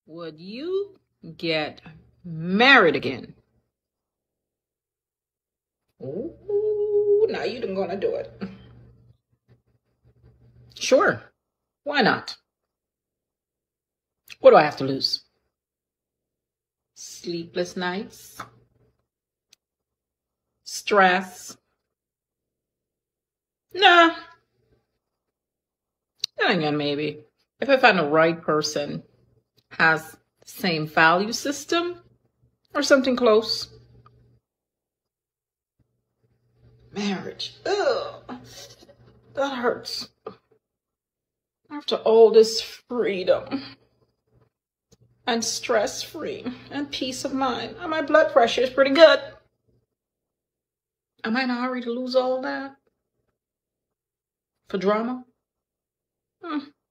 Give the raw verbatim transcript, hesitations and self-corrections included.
Would you get married again? Ooh, now you done gonna do it. Sure. Why not? What do I have to lose? Sleepless nights? Stress? Nah. Then again, maybe. If I find the right person, has the same value system, or something close. Marriage. Ugh. That hurts. After all this freedom and stress-free and peace of mind, and my blood pressure is pretty good. Am I in a hurry to lose all that? For drama? Hmm.